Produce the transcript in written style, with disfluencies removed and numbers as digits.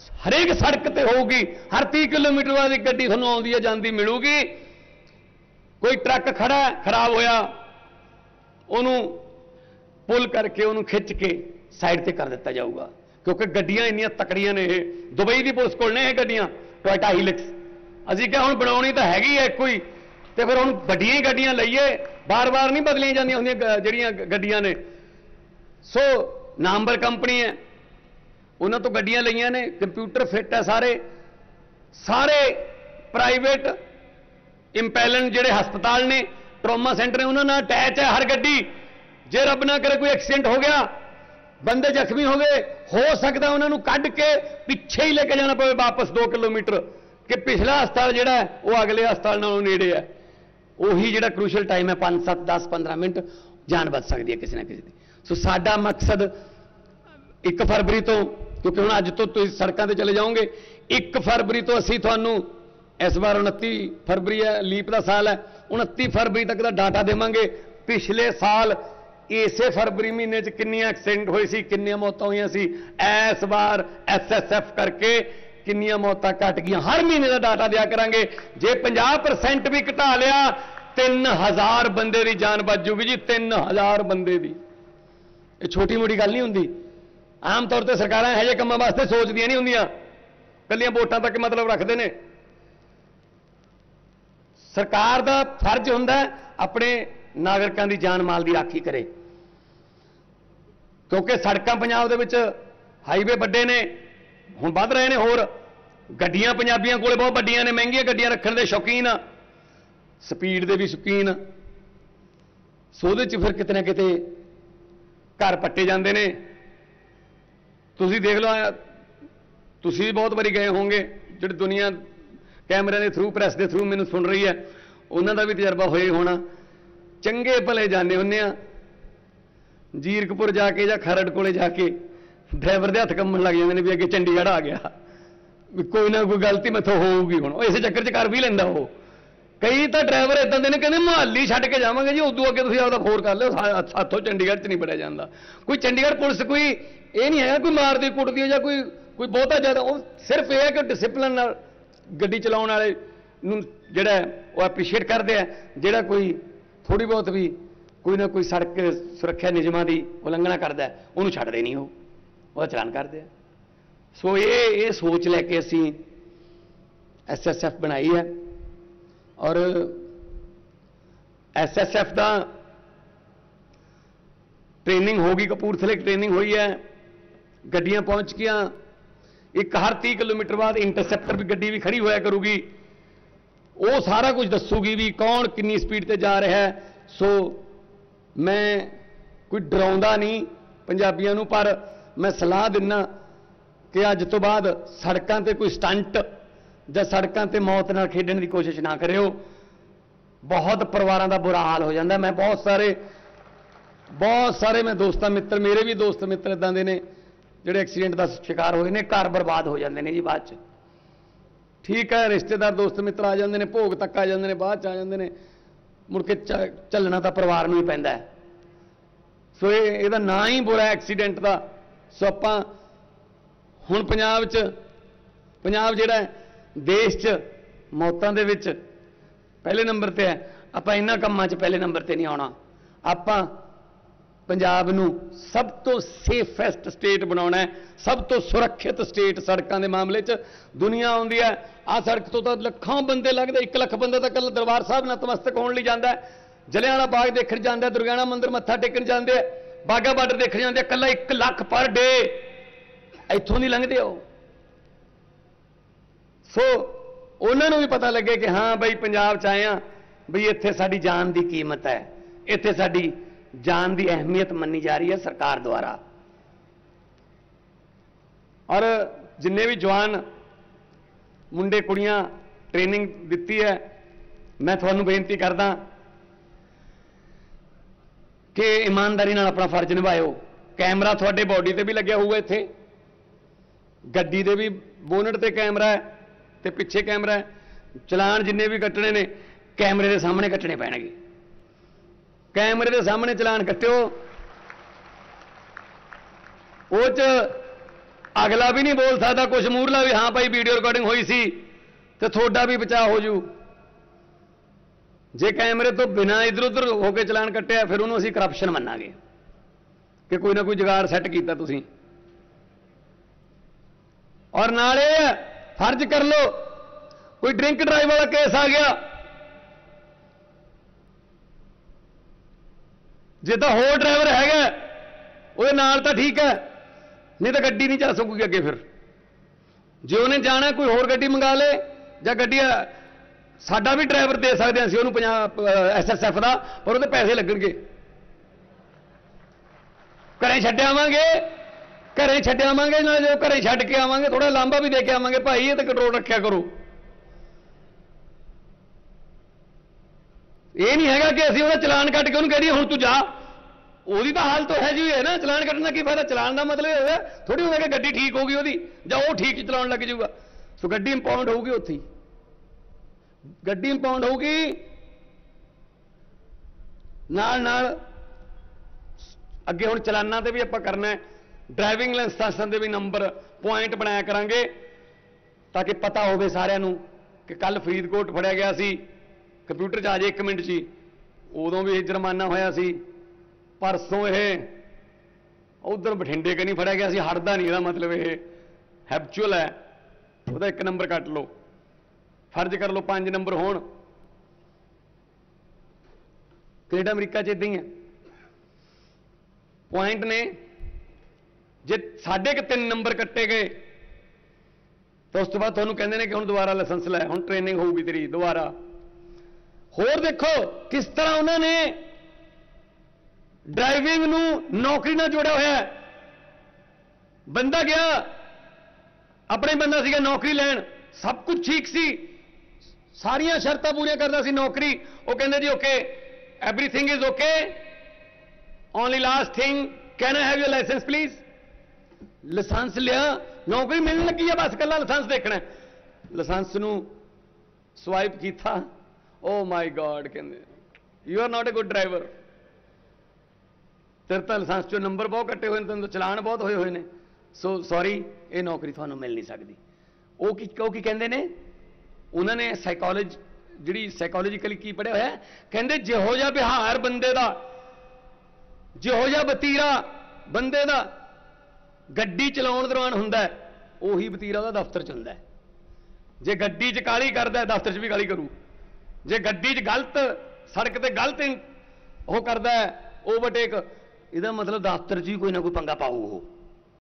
हरेक सड़क ते होगी, हर 30 किलोमीटर बाद एक गड्डी थानू आउंदी है जांदी मिलूगी। कोई ट्रक खड़ा खराब होया, उन्होंने पुल करके उन्होंने खिंच के साइड ते कर दिता जाऊगा, क्योंकि गड्डियां इन्नियां तकड़ियां ने। ये दुबई की पुलिस कोल ने ये गड्डियां टोयोटा हीलिक्स। असीं क्या हुण बनाउणी तां हैगी है इक्को ही, ते फिर हुण वड्डियां ही गड्डियां लईए, बार बार नहीं बदलियां जांदियां हुंदियां जिहड़ियां गड्डियां ने। सो नामवर कंपनी है, उन्होंने तो गड्डियां लईयां ने, कंप्यूटर फिट है सारे। सारे प्राइवेट इंपैलन जिहड़े हस्पताल ने, ट्रॉमा सेंटर ने, उन्होंने अटैच है हर गड्डी। जे रब ना करे कोई एक्सीडेंट हो गया, बंदे जख्मी हो गए, हो सकता उन्होंने कढ़ के पिछे ही लेके जाना पवे वापस 2 किलोमीटर, कि पिछला हस्पताल जिहड़ा है वो अगले हस्पताल नालों नेड़े है। उही जिहड़ा क्रूशल टाइम है 5, 7, 10, 15 मिनट जान बच सकती है किसी ना किसी की। सो साडा मकसद 1 फरवरी तो, क्योंकि हुण अज तो तुसीं सड़कां ते चले जाओगे, 1 फरवरी तो असीं तुहानूं इस बार 29 फरवरी है, लीप का साल है, 29 फरवरी तक का डाटा देवांगे। पिछले साल इसे फरवरी महीने च किन्नियां एक्सीडेंट होए सी, किन्नियां मौतां होईयां सी, इस बार SSF करके किन्नियां मौतां घट गईयां, हर महीने का डाटा दिया करांगे। जे 50% भी घटा लिया 3000 बंदे की जान बच जूगी जी, 3000 बंदे की। ये छोटी मोटी गल नहीं हुंदी। आम तौर पर सरकारां इहो जिहे कामां वास्ते सोचदियां नहीं हुंदियां, कल्लियां वोटां तक मतलब रखदे ने। सरकार का फर्ज हुंदा है अपने नागरिकों की जान माल की राखी करे, क्योंकि सड़कां पंजाब दे विच हाईवे वड्डे ने, हुण वध रहे ने, होर गड्डियां पंजाबियां कोले बहुत वड्डियां ने, महंगियां गड्डियां रखण दे शौकीन आ, स्पीड दे भी शौकीन। सो उहदे च फिर किते ना किते घर पट्टे जांदे ने। तुसीं देख लो, तुसीं बहुत बारी गए होंगे, जिहड़ी दुनिया कैमरे के थ्रू, प्रैस के थ्रू मैनूं सुन रही है, उन्हों का भी तजर्बा होए होना। चंगे भले जाने हुंदे आ, जीरकपुर जाके या खरड़ कोले जाके ड्राइवर के हथ कंबन लग जाते हैं भी अगे चंडीगढ़ आ गया, कोई ना कोई गलती मैथों होगी, हुण इस चक्कर च कर भी लैंदा वो। कई तो ड्राइवर इदां दे ने कहंदे मोहाली छड्ड के जावांगे जी, उदों अगे तुसीं आपदा फोर कर लिओ, साथों चंडीगढ़ च नहीं बड़िया जांदा। कोई चंडीगढ़ पुलिस कोई ये नहीं है कोई मारदी कुटदी या कोई बहुता ज़्यादा, वो सिर्फ यह है कि डिसिपलिन नाल गड्डी चलाउण वाले नूं जिहड़ा वो एप्रीशिएट करते हैं, जिहड़ा कोई थोड़ी बहुत भी कोई ना कोई सड़क सुरक्षा नियमां की उलंघना करता है उन्होंने छड्डदे नहीं, वो चलान करते हैं। सो ये सोच लैके असीं SSF बनाई है, और SSF का ट्रेनिंग होगी, कपूरथले ट्रेनिंग हुई है, गड्डियां पहुंच गईयां। एक हर 30 किलोमीटर बाद इंटरसेप्टर भी गड्डी भी खड़ी होया करूगी, वो सारा कुछ दसूगी भी कौन कितनी स्पीड ते जा रहा है। सो मैं कोई डराउंदा नहीं पंजाबियों नूं, पर मैं सलाह दिना कि अज तो बाद सड़कों ते कोई स्टंट या सड़कों ते मौत नाल खेडण की कोशिश ना करियो। बहुत परिवारों का बुरा हाल हो जाता। मैं बहुत सारे मैं दोस्तां मित्र, मेरे भी दोस्त मित्र इदां दे ने जिहड़े एक्सीडेंट का शिकार होए ने, घर बर्बाद हो जाते हैं जी बाद च। ठीक है, रिश्तेदार दोस्त मित्र आ जाते हैं, भोग तक आ जाते हैं, बाद च आ जाते हैं, मुड़ के झलना तो परिवार में ही पैंदा है। सो ये ना ही बुरा एक्सीडेंट का। सो आपां हुण पंजाब जिहड़ा देश च मौतां दे विच पहले नंबर ते है। आपां इन्हां कामां च पहले नंबर ते नहीं आउणा। आपां पंजाब नूं सब तो सेफेस्ट स्टेट बनाउणा है, सब तो सुरक्षित स्टेट सड़कों के मामले च। दुनिया आउंदी है आ सड़क तो लखां बंदे लगदे, 1 लाख बंदा तो कल दरबार साहब नतमस्तक होने जाता है, जलियांवाला बाग देखण जाता है, दुर्गियाना मंदिर मत्था टेकण जाते हैं, बाघा बार्डर देखण जाते हैं, कल्ला 1 लाख पर डे इत्थों नहीं लंघदे हो। सो उन्होंने भी पता लगे कि हाँ बई पंजाब च आए हैं, बई इत्थे साडी जान की कीमत है, इत्थे साडी जान की अहमियत मनी जा रही है सरकार द्वारा। और जिन्ने भी जवान मुंडे कुड़ियां ट्रेनिंग दी है, मैं थोनू बेनती करदा कि ईमानदारी नाल अपना फर्ज निभाओ। कैमरा थोड़े बॉडी ते भी लग्या होगा, इत्थे गड्डी दे भी बोनट ते कैमरा है ते पिछे कैमरा है। चलान जिन्ने भी कट्टने ने कैमरे के सामने कट्टने पैणगे। कैमरे के सामने चलान कट्टियो, अगला भी नहीं बोल सकता कुछ मूरला भी हाँ भाई वीडियो रिकॉर्डिंग हुई सी तो थोड़ा भी बचाव हो जू। जे कैमरे तो बिना इधर उधर होकर चलान कट्टिया फिर उन्होंने असीं करप्शन मन्नांगे कि कोई ना कोई जुगाड़ सैट कीता तुसीं। और नाले फर्ज कर लो कोई ड्रिंक ड्राइव वाला केस आ गया, जे तो होर ड्राइवर है वो नाल तो ठीक है, नहीं तो गड्डी नहीं चल सकूगी अगे। फिर जे उन्हें जाना कोई होर गड्डी मंगा ले या गड्डी साडा भी ड्राइवर दे सकते हैं उन्होंने 50 SSF का, पर वो पैसे लगणगे। घरें छड्ड आवांगे, घरें छड्ड आवांगे ना, जो घरें छड्ड के आवांगे थोड़ा लांबा भी दे के आवांगे, भाई ये तो कंट्रोल रखा करो। ये नहीं है कि असं वो चलान कट के उन्होंने कह दिए हुण तू जा, ਉਹਦੀ ਤਾਂ ਹਾਲ तो है जी है ना। चलान कटना की फायदा, चलान का मतलब ये होगा थोड़ी होगा कि गड्डी ठीक होगी ਉਹਦੀ ਜਾਂ ਉਹ ठीक चलाउण लग जाऊगा। सो गड्डी इंपाउंड होगी, ਉੱਥੇ ही गड्डी इंपाउंड होगी। नाल नाल ਅੱਗੇ ਹੁਣ ਚਲਾਨਾਂ ਤੇ ਵੀ ਆਪਾਂ ਕਰਨਾ ਹੈ, ड्राइविंग लाइसेंसां ਦੇ भी नंबर पॉइंट बनाया करांगे ताकि पता होवे सारिਆਂ ਨੂੰ कि कल फरीदकोट फड़िया गया सी, कंप्यूटर 'ਚ आ जाए 1 मिनट 'ਚ ही, उदों भी जुर्माना होया सी। परसों ये उधर बठिंडे कहीं फड़िया गया सी, हटदा नहीं, मतलब ये हैबचुअल है, वह 1 नंबर कट लो, फर्ज कर लो 5 नंबर होण। कनेडा अमरीका च इदां ही है, पॉइंट ने जे 3.5 नंबर कट्टे गए तो उस तो बाद तुहानूं कहंदे ने कि हुण दोबारा लाइसेंस लै, हुण ट्रेनिंग होगी तेरी दोबारा। होर देखो किस तरह उन्होंने ड्राइविंग नूं नौकरी नाल जोड़िया होया है। बंदा गया अपने बंदा सीगा नौकरी लैण, सब कुछ ठीक सी, सारियां शर्तां पूरियां करदा सी नौकरी, वो कहंदे जी okay everything is okay, only last thing can I have your license please. License लिया, नौकरी मिलने लगी है, बस कला लाइसेंस देखना है। लाइसेंस नूं स्वाइप कीता, ओ माय गॉड, कहंदे you are not a good driver, तेरे तो लाइसेंस चो नंबर बहुत कट्टे हुए, तेन तो चलान बहुत होए हुए ने, सो सॉरी ये नौकरी थानू मिल नहीं सकती। वो की कहते ने, उन्होंने साइकोलॉजी जी साइकोलॉजिकली की पढ़िया होया, कहते जिहो जिहा बिहार बंदे दा, जिहो जिहा वतीरा बंदे दा गड्डी चलाउण दौरान हुंदा है, उही वतीरा उहदा दफ्तर च हुंदा है। जे गड्डी च काली करदा है दफ्तर च भी काली करू, जे गड्डी च गलत सड़क ते गलत वो करदा है ओवरटेक, ਇਹਦਾ मतलब दफ्तर 'ਚ ही कोई ना कोई पंगा पाऊ।